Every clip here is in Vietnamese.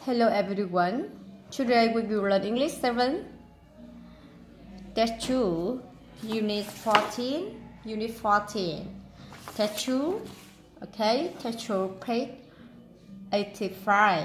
Hello everyone. Today we will learn English 7. Test 2, Unit 14. Unit 14. Test 2. Okay, Test 2, page 85.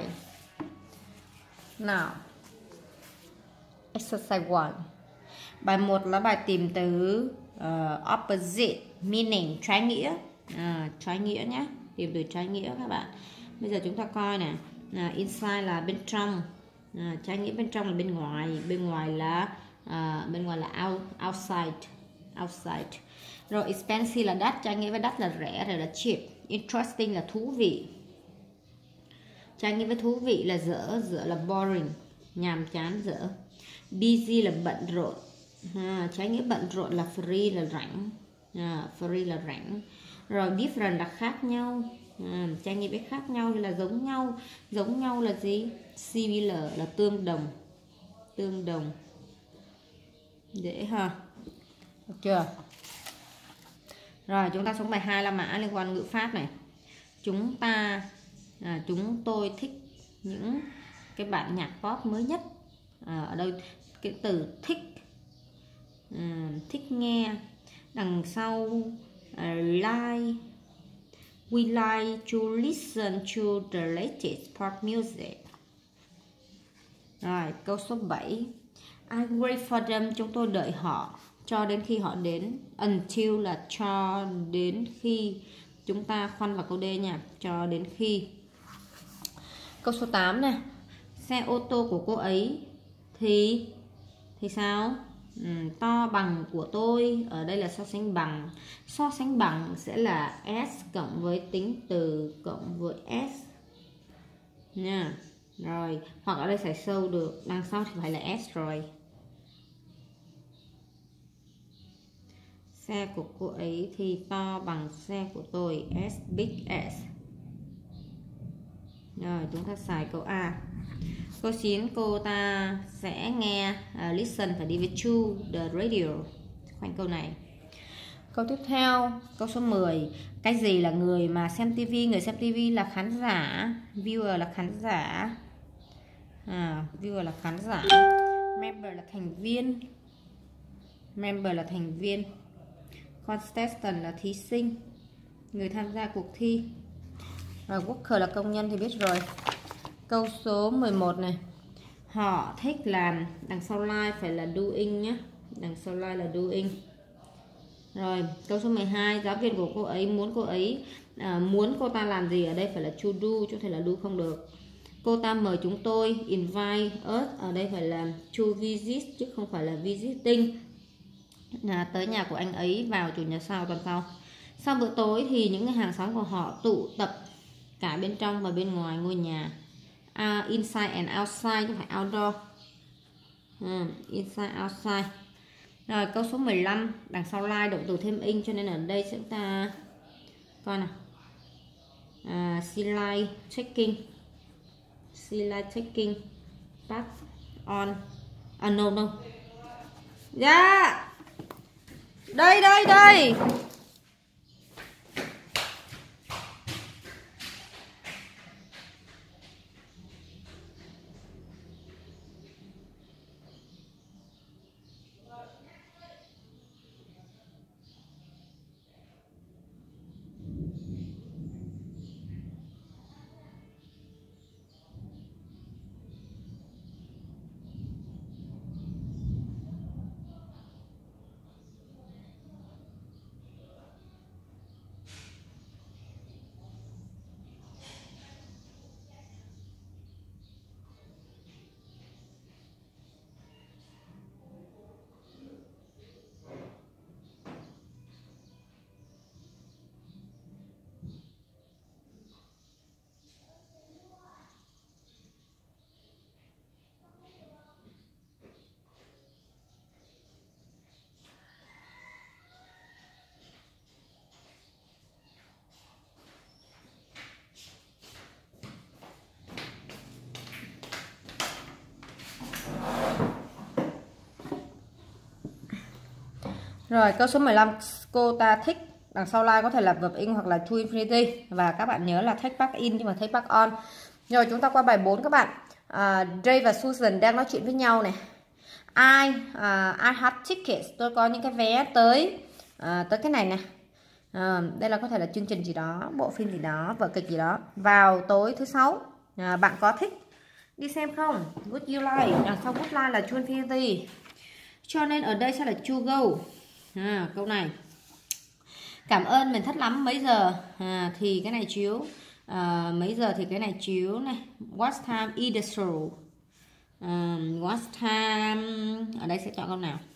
Now, exercise 1. Bài 1 là bài tìm từ opposite meaning, trái nghĩa. Trái nghĩa nhé. Tìm từ trái nghĩa các bạn. Bây giờ chúng ta coi nè. Inside là bên trong, trái nghĩa bên trong là bên ngoài, bên ngoài là outside. Rồi expensive là đắt, trái nghĩa với đắt là rẻ, rồi là cheap. Interesting là thú vị, trái nghĩa với thú vị là dở là boring, nhàm chán, dở. Busy là bận rộn, trái nghĩa bận rộn là free là rảnh, free là rảnh. Rồi different là khác nhau, trái nghĩa với khác nhau thì là giống nhau. Giống nhau là gì? Similar là tương đồng. Dễ ha, được chưa? Rồi chúng ta xuống bài 2 là mã liên quan ngữ pháp này. Chúng tôi thích những cái bản nhạc pop mới nhất. Ở đây cái từ thích, thích nghe, đằng sau like. We like to listen to the latest pop music. Rồi, câu số 7. I wait for them, chúng tôi đợi họ cho đến khi họ đến. Until là cho đến khi. Chúng ta khoanh vào câu D nha, cho đến khi. Câu số 8 nè. Xe ô tô của cô ấy thì sao? To bằng của tôi. Ở đây là so sánh bằng. So sánh bằng sẽ là S cộng với tính từ cộng với S nha. Rồi, hoặc ở đây sẽ sâu được, đằng sau thì phải là S rồi. Xe của cô ấy thì to bằng xe của tôi, S, big S. Rồi, chúng ta xài câu A. Câu 9, cô ta sẽ nghe, listen phải đi với to the radio. Khoanh câu này. Câu tiếp theo, câu số 10. Cái gì là người mà xem TV? Người xem TV là khán giả. Viewer là khán giả. Viewer là khán giả. Member là thành viên. Contestant là thí sinh, người tham gia cuộc thi. Rồi worker là công nhân thì biết rồi. Câu số 11 này. Họ thích làm, đằng sau like phải là doing nhé. Đằng sau like là doing. Rồi, câu số 12. Giáo viên của cô ấy muốn cô ta làm gì? Ở đây phải là to do, chứ không thể là do không được. Cô ta mời chúng tôi, invite us, ở đây phải là to visit chứ không phải là visiting. Tới nhà của anh ấy vào chủ nhật sau, tuần sau. Sau bữa tối thì những người hàng xóm của họ tụ tập cả bên trong và bên ngoài ngôi nhà. Inside and outside chứ phải outdoor. Inside, outside. Rồi câu số 15. Đằng sau like động từ thêm ing, cho nên ở đây chúng ta coi nào. See like checking. Pass on. No. Yeah. Đây. Rồi câu số 15. Cô ta thích, đằng sau like có thể là verb in hoặc là to infinity. Và các bạn nhớ là take back in nhưng mà take back on. Rồi chúng ta qua bài 4 các bạn. Ray và Susan đang nói chuyện với nhau này. I have tickets. Tôi có những cái vé tới cái này nè. Đây là có thể là chương trình gì đó, bộ phim gì đó, vở kịch gì đó vào tối thứ Sáu. Bạn có thích đi xem không? Would you like? Sau would like là chu infinity. Cho nên ở đây sẽ là to go. Câu này. Cảm ơn, mình thích lắm. Mấy giờ thì cái này chiếu? Mấy giờ thì cái này chiếu này. What time is the show? What time? Ở đây sẽ chọn câu nào?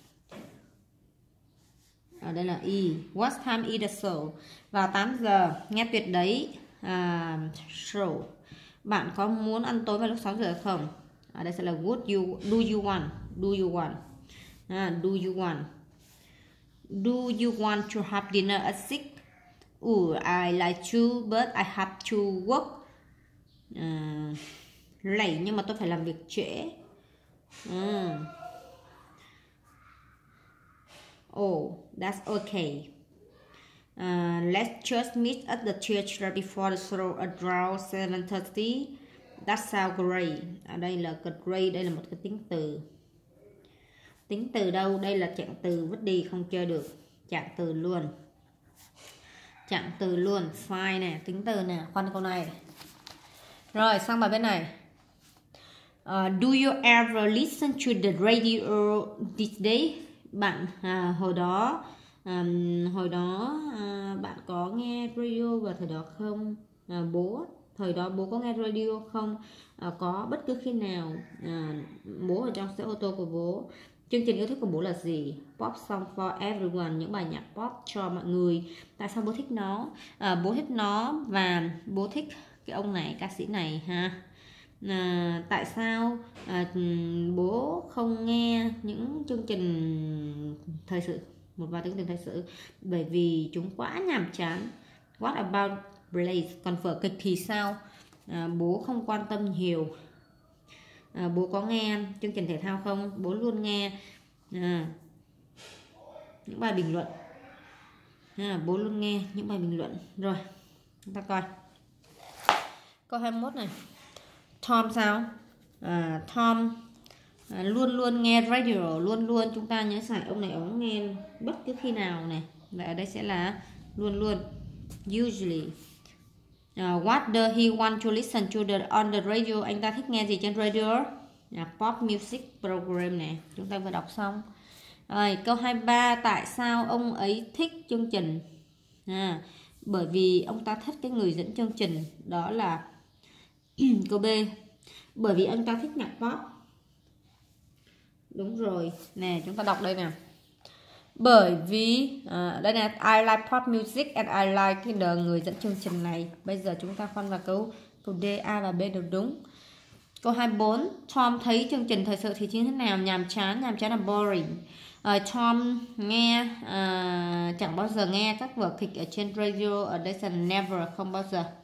Ở đây là E. What time is the show? Vào 8 giờ. Nghe tuyệt đấy. Show. Bạn có muốn ăn tối vào lúc 6 giờ không? Ở đây sẽ là would you, do you want? Do you want? Do you want? Do you want to have dinner at 6? I like to, but I have to work late, nhưng mà tôi phải làm việc trễ. That's okay. Let's just meet at the church before the show around 7:30. That sounds great. Ở đây là great, đây là một cái tính từ. Tính từ đâu? Đây là trạng từ vứt đi, không chơi được. Trạng từ luôn. Trạng từ luôn. Fine nè, tính từ nè, khoan câu này. Rồi, sang bài bên này. Do you ever listen to the radio this day? Bạn hồi đó bạn có nghe radio vào thời đó không? Thời đó bố có nghe radio không? Có bất cứ khi nào bố ở trong xe ô tô của bố. Chương trình yêu thích của bố là gì? Pop song for everyone, những bài nhạc pop cho mọi người. Tại sao bố thích nó? Bố thích nó và bố thích cái ông này, ca sĩ này ha. Tại sao bố không nghe những chương trình thời sự, một vài chương trình thời sự? Bởi vì chúng quá nhàm chán. What about plays? Còn vở kịch thì sao? Bố không quan tâm nhiều. Bố có nghe chương trình thể thao không? Bố luôn nghe những bài bình luận. Bố luôn nghe những bài bình luận. Rồi, chúng ta coi câu 21 này. Tom sao? Tom luôn luôn nghe radio. Luôn luôn chúng ta nhớ giải ông này, ông nghe bất cứ khi nào này. Và ở đây sẽ là luôn luôn, usually. What does he want to listen to on the radio? Anh ta thích nghe gì trên radio? Pop music program này, chúng ta vừa đọc xong. Rồi, câu 23. Tại sao ông ấy thích chương trình? Bởi vì ông ta thích cái người dẫn chương trình, đó là câu B. Bởi vì ông ta thích nhạc pop. Đúng rồi nè, chúng ta đọc đây nè. Bởi vì đây là I like pop music and I like cái người dẫn chương trình này. Bây giờ chúng ta khoan vào câu D, A và B đều đúng. Câu 24. Tom thấy chương trình thời sự thì như thế nào? Nhàm chán là boring. Tom nghe chẳng bao giờ nghe các vở kịch ở trên radio. Ở đây là never, không bao giờ.